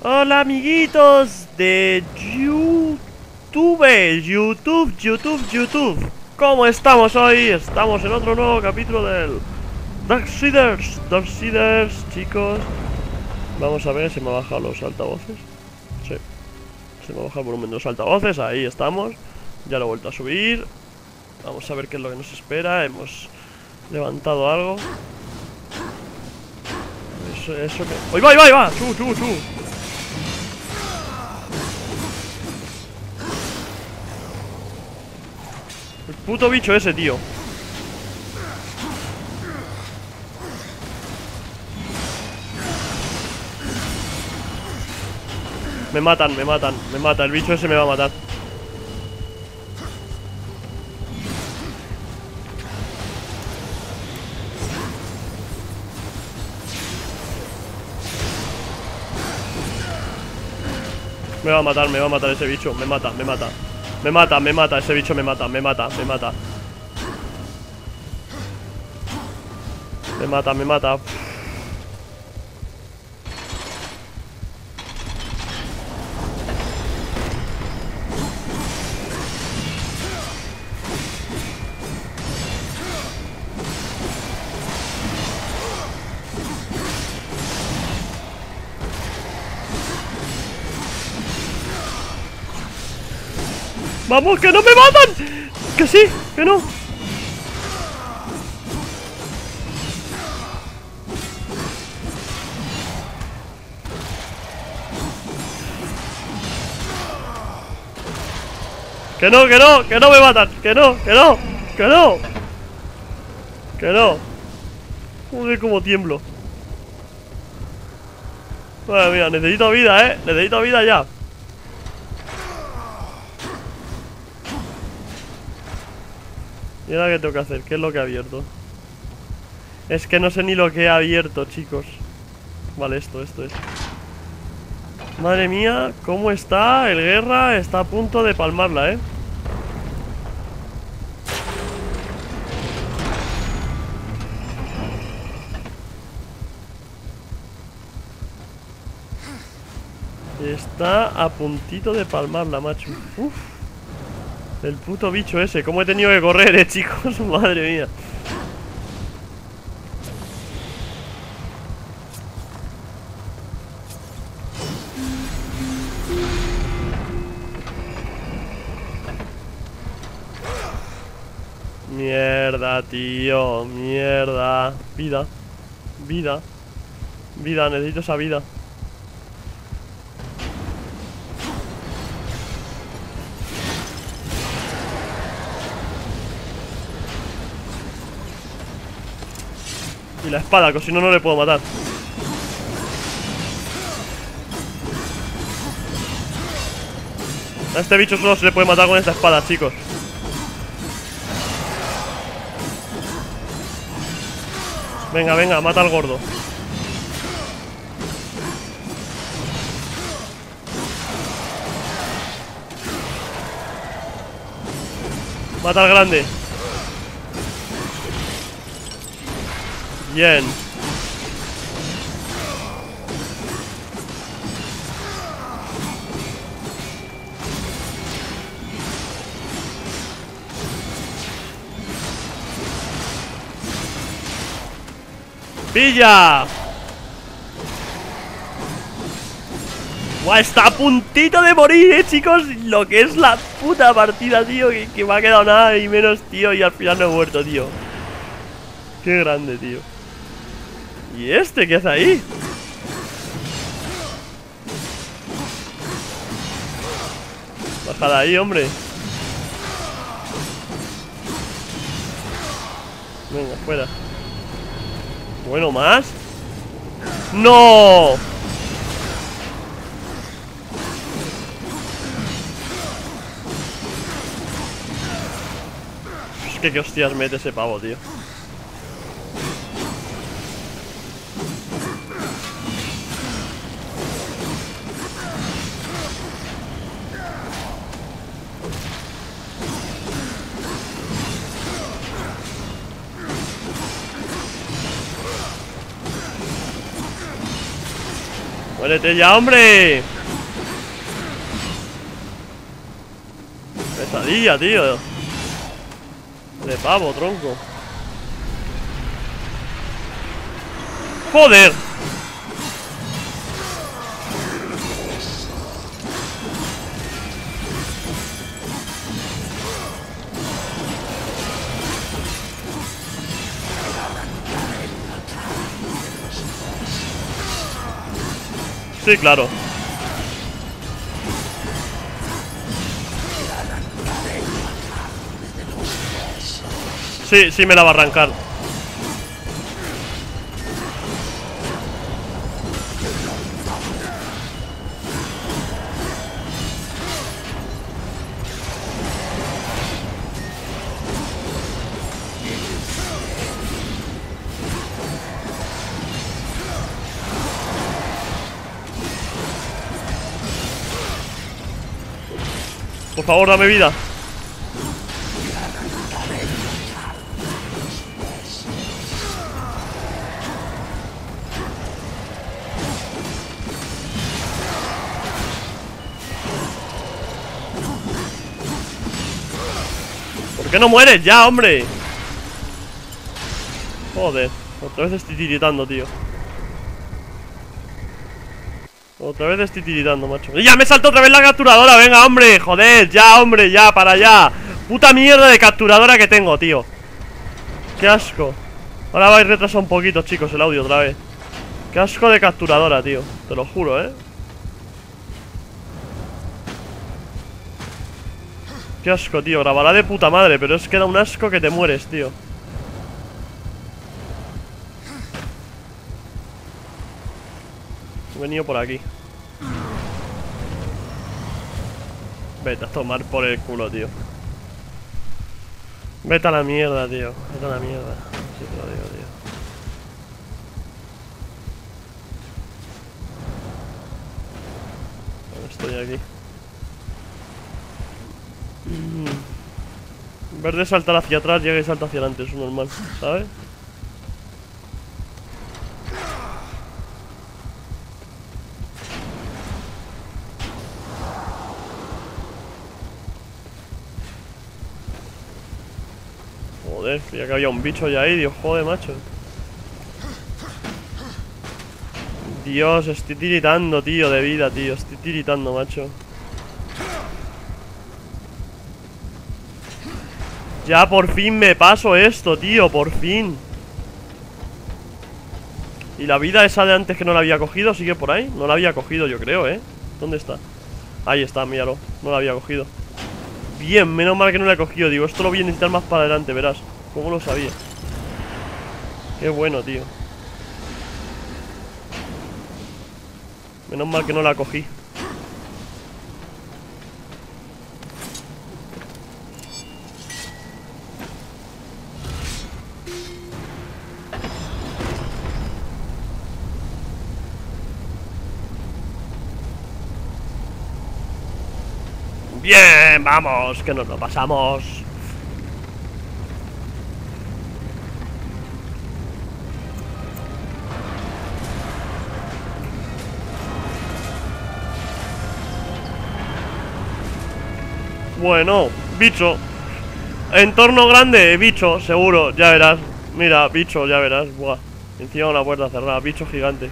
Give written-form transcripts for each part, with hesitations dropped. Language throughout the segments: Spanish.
Hola amiguitos de YouTube. ¿Cómo estamos hoy? Estamos en otro nuevo capítulo del Darksiders, chicos. Vamos a ver si me ha bajado los altavoces. Sí, se me ha bajado el volumen de los altavoces. Ahí estamos. Ya lo he vuelto a subir. Vamos a ver qué es lo que nos espera. Hemos levantado algo. Eso que... ¡Ahí va, ahí va, ahí va! ¡Chu! El puto bicho ese, tío. Me mata. El bicho ese me va a matar. Me va a matar ese bicho. Me mata. Ese bicho me mata. ¡Vamos, que no me matan! ¡Que sí! ¡Que no! ¡Que no me matan! ¡Que no! Joder, cómo tiemblo. Madre mía, necesito vida, necesito vida ya. ¿Y ahora qué tengo que hacer? ¿Qué es lo que he abierto? Es que no sé ni lo que he abierto, chicos. Vale, esto es. Madre mía, ¿cómo está el guerra? Está a punto de palmarla, Está a puntito de palmarla, macho. Uf. El puto bicho ese. ¿Cómo he tenido que correr, chicos? Madre mía. Mierda, tío. Mierda. Vida. Necesito esa vida. Y la espada, que si no, no le puedo matar. A este bicho solo se le puede matar con esta espada, chicos. Venga, mata al gordo. Mata al grande. Bien. ¡Pilla! ¡Buah! Está a puntito de morir, chicos. Lo que es la puta partida, tío. Que me ha quedado nada y menos, tío. Y al final no he muerto, tío. Qué grande, tío. ¿Y este qué hace ahí? Baja de ahí, hombre. Venga, fuera. Bueno, ¿más? ¡No! Es que qué hostias mete ese pavo, tío. Muérete ya, hombre. Pesadilla, tío. De pavo, tronco. ¡Joder! Sí, claro. Sí, sí me la va a arrancar. Por favor, dame vida. ¿Por qué no mueres ya, hombre? Joder, otra vez estoy tiritando, tío. Otra vez estoy tiritando, macho. ¡Y ya me saltó otra vez la capturadora! ¡Venga, hombre! ¡Joder! ¡Ya, hombre! ¡Ya! ¡Para allá! ¡Puta mierda de capturadora que tengo, tío! ¡Qué asco! Ahora va a ir retrasado un poquito, chicos, el audio otra vez. ¡Qué asco de capturadora, tío! Te lo juro, ¿eh? ¡Qué asco, tío! Grabará de puta madre, pero es que da un asco que te mueres, tío. He venido por aquí. Vete a tomar por el culo, tío. Vete a la mierda, tío. Vete a la mierda. Sí te lo digo, tío. Estoy aquí. En vez de saltar hacia atrás, llega y salta hacia adelante. Es normal, ¿sabes? Joder, creía que había un bicho ya ahí, Dios, joder, macho. Dios, estoy tiritando, tío, de vida, tío. Estoy tiritando, macho. Ya por fin me paso esto, tío, por fin. ¿Y la vida esa de antes que no la había cogido sigue por ahí? No la había cogido, yo creo, ¿eh? ¿Dónde está? Ahí está, míralo. No la había cogido. Bien, menos mal que no la he cogido. Digo, esto lo voy a necesitar más para adelante, verás. ¿Cómo lo sabía? Qué bueno, tío. Menos mal que no la cogí. Bien, vamos, que nos lo pasamos. Bueno, bicho. Entorno grande, bicho, seguro, ya verás. Mira, bicho, ya verás. Buah. Encima una puerta cerrada, bicho gigante.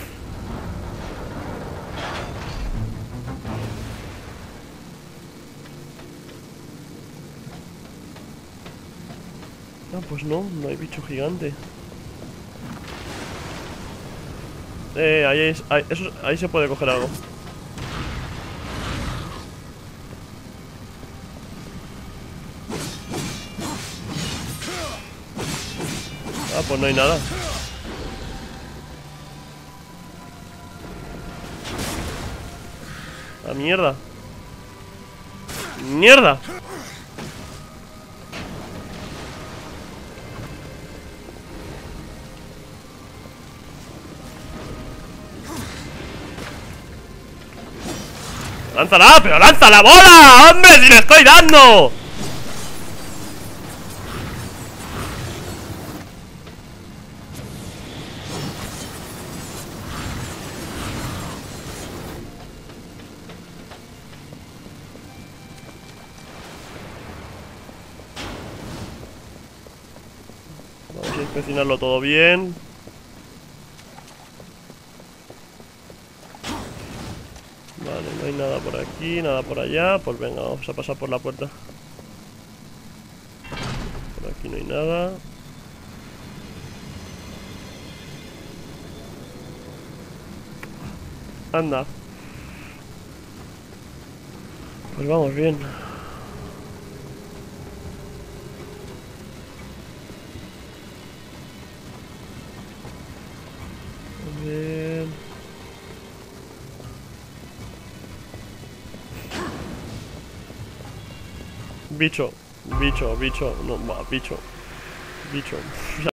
Ah, pues no, no hay bicho gigante. Ahí se puede coger algo. Ah, pues no hay nada. ¡La mierda! ¡Mierda! ¡Lánzala! ¡Pero lanza la bola! ¡Hombre, si le estoy dando! que inspeccionarlo todo bien. Vale, no hay nada por aquí, nada por allá. Pues venga, vamos a pasar por la puerta. Por aquí no hay nada. Anda. Pues vamos bien. Bien. Bicho, bicho, bicho, no, bicho, bicho.